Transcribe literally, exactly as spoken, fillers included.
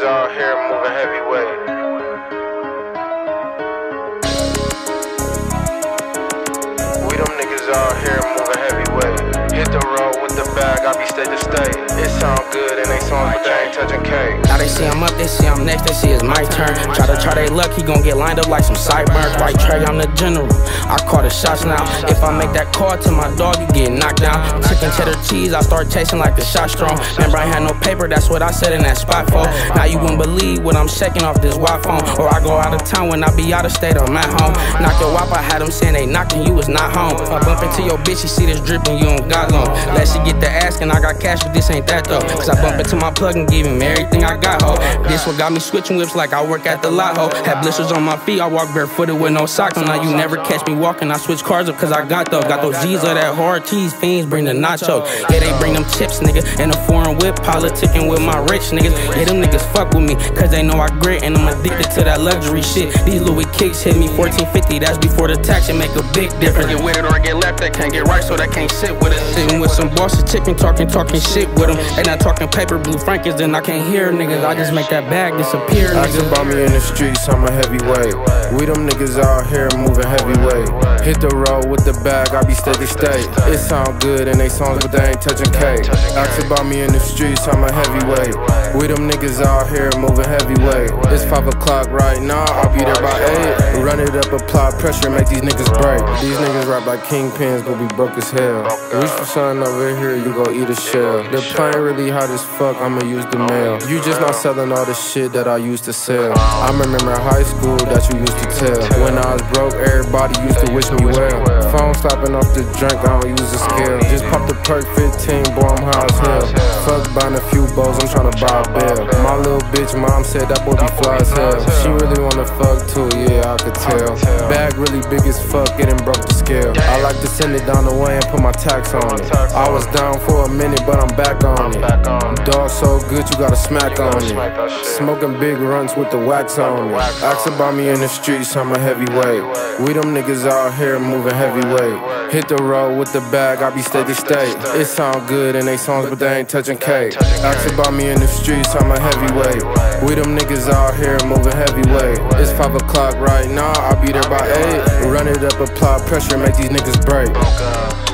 niggas out here moving heavyweight. We them niggas out here moving heavyweight. Hit the road with the bag, I be state to state. It sound good in they songs, but they ain't touching cake. Now they see I'm up, they see I'm next, they see it's my turn. Try to try they luck, he gon' get lined up like some sideburns. White Trey, I'm the general, I call the shots now. If I make that call to my dog, you get knocked down. Chicken cheddar cheese, I start chasing like the shot strong. Remember I had no paper, that's what I said in that spot for. Now you wouldn't believe what I'm shaking off this Wi phone. Or I go out of town when I be out of state, I'm at home. Knock your wop, I had them saying they knocking, you was not home. If I bump into your bitch, she see this dripping, you don't got long. Let she get the asking, I got cash, but this ain't that though. Cause I bump into my plug and give him everything I got, ho. This what got me switching whips like I work at the lot, ho. Had blisters on my feet, I walk barefooted with no socks on. Now you never catch me walking, I switch cars up cause I got those. Got those G's of that hard cheese, fiends bring the nacho. Yeah, they bring them chips, nigga, and a foreign whip, politicking with my rich niggas. Yeah, them niggas fuck with me, cause they know I grit and I'm addicted to that luxury shit. These Louis kicks hit me fourteen fifty, that's before the tax, it make a big difference. Get with it or get left, they can't get right, so they can't sit with it. Sitting with some bosses, chicken talking, talking shit with them. They not talking paper, blue Frankins, then I can't hear niggas. I just make that bag disappear, niggas. Ask about me in the streets, I'm a heavyweight. We them niggas out here moving heavyweight. Hit the road with the bag, I be steady state. It sound good in they songs, but they ain't touching cake. Ask about me in the streets, I'm a heavyweight. We them niggas out here moving heavyweight. It's five o'clock right now, I'll be there by eight. Run it up, apply pressure, make these niggas break. These niggas rap like kingpins, but we broke as hell. Reach for something over here, you gon' eat a shell. The plane really hot as fuck, I'ma use the mail. You just not selling all the shit that I used to sell. I remember high school that you used to tell. When I was broke, everybody used to wish me well. Phone stopping off the drink, I don't use a scale. Just pop the perk fifteen, boy, I'm high as hell. Fuck buying a few bowls, I'm tryna buy a bill. My little bitch mom said that boy be fly as hell. She really wanna fuck too, yeah, I could tell. Bag really big as fuck, getting broke the scale. I like to send it down the way and put my tax on it. I was down for a minute, but I'm back on it. Dog so good, you gotta smack on it. Smoking big runs with the wax on it. Ask about me in the streets, I'm a heavyweight. We them niggas out here moving heavyweight. Hit the road with the bag, I be steady state. It sound good in they songs, but they ain't touching cake. Ask about me in the streets, I'm a heavyweight. We them niggas out here moving heavyweight. It's five o'clock right now, I'll be there by eight. Run it up, apply pressure, make these niggas break.